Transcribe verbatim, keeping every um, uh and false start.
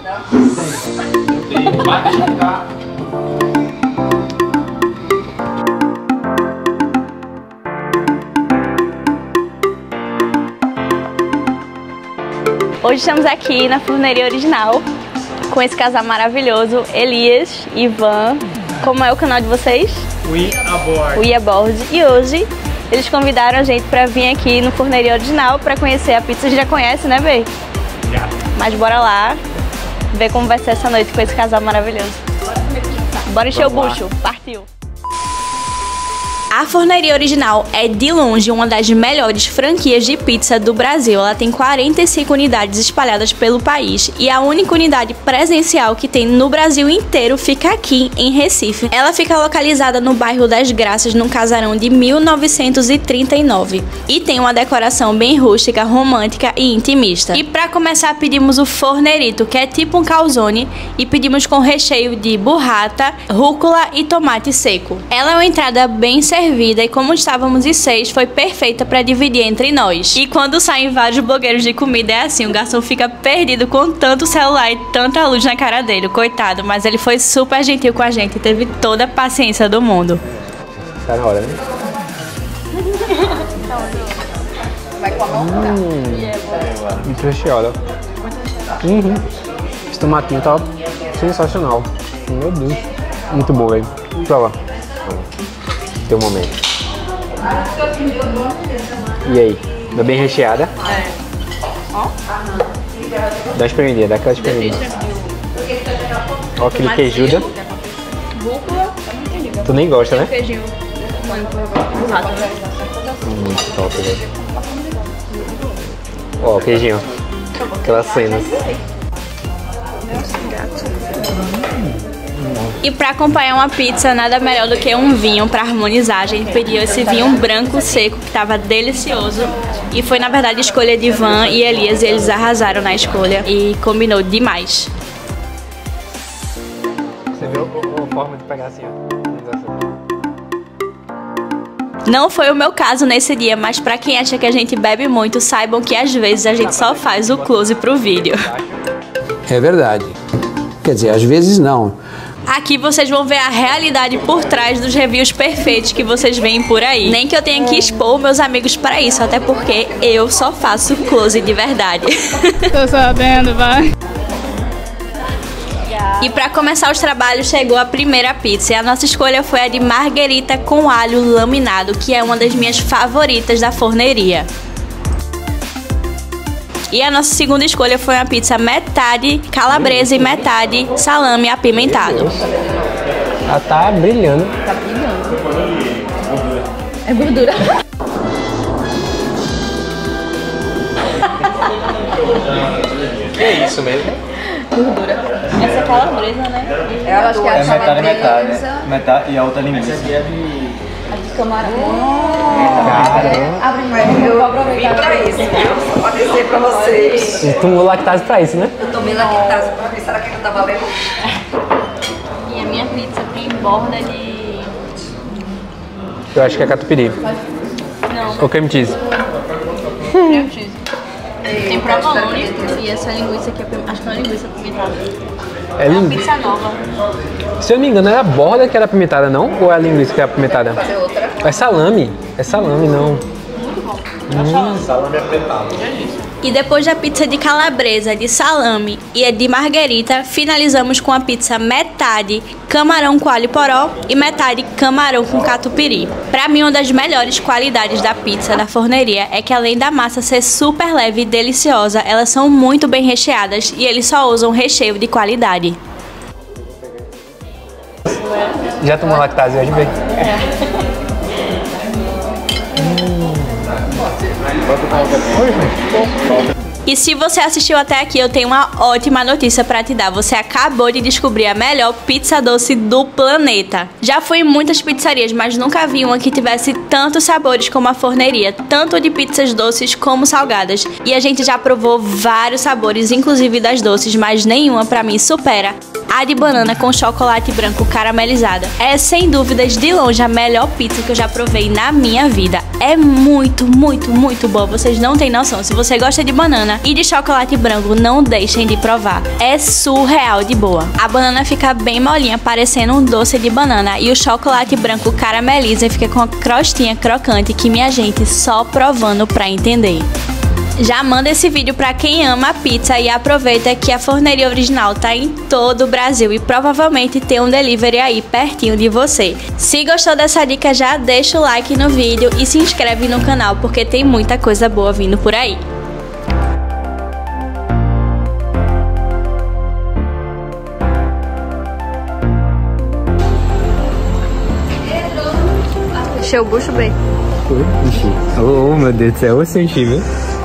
Hoje estamos aqui na Forneria Original com esse casal maravilhoso, Elias e Ivan. Como é o canal de vocês? We Aboard. We Aboard. E hoje eles convidaram a gente para vir aqui no Forneria Original para conhecer a pizza. A gente já conhece, né, Bê? Já. Mas bora lá ver como vai ser essa noite com esse casal maravilhoso. Bora encher o bucho. Partiu! A Forneria Original é de longe uma das melhores franquias de pizza do Brasil. Ela tem quarenta e cinco unidades espalhadas pelo país e a única unidade presencial que tem no Brasil inteiro fica aqui em Recife. Ela fica localizada no bairro das Graças, num casarão de mil novecentos e trinta e nove e tem uma decoração bem rústica, romântica e intimista. E para começar pedimos o fornerito, que é tipo um calzone, e pedimos com recheio de burrata, rúcula e tomate seco. Ela é uma entrada bem servida e como estávamos em seis, foi perfeita para dividir entre nós. E quando saem vários blogueiros de comida é assim, o garçom fica perdido com tanto celular e tanta luz na cara dele, coitado, mas ele foi super gentil com a gente e teve toda a paciência do mundo. Tá na hora, né? Vai com a mão? Hum, muito recheada. Uhum. Esse tomatinho tá sensacional. Meu Deus. Muito bom, velho. Prova. Tem um momento. E aí? Tá bem recheada? É. Ó. Dá uma espremidinha, dá aquela espremidinha. Ó, aquele queijuda. Rúcula. Tu nem gosta, né? Queijinho. Muito top, velho. Ó, o queijinho. Aquelas cenas. E para acompanhar uma pizza, nada melhor do que um vinho para harmonizar. A gente pediu esse vinho branco seco que estava delicioso. E foi, na verdade, escolha de Ivan e Elias. E eles arrasaram na escolha e combinou demais. Você viu a forma de pegar assim, ó? Não foi o meu caso nesse dia, mas para quem acha que a gente bebe muito, saibam que às vezes a gente só faz o close pro vídeo. É verdade. Quer dizer, às vezes não. Aqui vocês vão ver a realidade por trás dos reviews perfeitos que vocês veem por aí. Nem que eu tenha que expor meus amigos para isso, até porque eu só faço close de verdade. Tô sabendo, vai. E para começar os trabalhos chegou a primeira pizza e a nossa escolha foi a de marguerita com alho laminado, que é uma das minhas favoritas da forneria. E a nossa segunda escolha foi uma pizza metade calabresa e metade salame apimentado. Ela tá brilhando. Tá brilhando. É gordura. É isso mesmo? Gordura. Essa é calabresa, né? Eu acho que é, É metade, metade. Metade e a outra linguiça. Camarão. Abre mais, eu aproveito pra isso, viu? Pode dizer pra vocês. Você tomou lactase pra isso, né? Eu tomei lactase pra ver, será que eu tava valendo? E a minha pizza tem borda de... Eu acho que é catupiry. Não, Ou cream cheese. cream cheese. Tem provolone e essa linguiça aqui, acho que é uma linguiça apimentada. É É uma linguiça. pizza nova. Se eu não me engano, era a borda que era apimentada, não? Ou é a linguiça que é apimentada? É salame. É salame, não. Hum. Salame apimentado. E depois da pizza de calabresa, de salame e a de marguerita, finalizamos com a pizza metade camarão com alho poró e metade camarão com catupiry. Pra mim, uma das melhores qualidades da pizza da forneria é que além da massa ser super leve e deliciosa, elas são muito bem recheadas e eles só usam recheio de qualidade. Já tomou lactase hoje, bem? E se você assistiu até aqui, eu tenho uma ótima notícia pra te dar. Você acabou de descobrir a melhor pizza doce do planeta. Já fui em muitas pizzarias, mas nunca vi uma que tivesse tantos sabores como a forneria, tanto de pizzas doces como salgadas. E a gente já provou vários sabores, inclusive das doces, mas nenhuma pra mim supera a de banana com chocolate branco caramelizada. É sem dúvidas de longe a melhor pizza que eu já provei na minha vida. É muito, muito, muito boa. Vocês não têm noção. Se você gosta de banana, banana e de chocolate branco, não deixem de provar. É surreal de boa. A banana fica bem molinha, parecendo um doce de banana, e o chocolate branco carameliza e fica com a crostinha crocante que, minha gente, só provando pra entender. Já manda esse vídeo pra quem ama a pizza e aproveita que a Forneria Original tá em todo o Brasil e provavelmente tem um delivery aí pertinho de você. Se gostou dessa dica, já deixa o like no vídeo e se inscreve no canal porque tem muita coisa boa vindo por aí. Encheu o bucho bem. Oi, enchi. Oh, meu Deus do céu, você enchi, viu?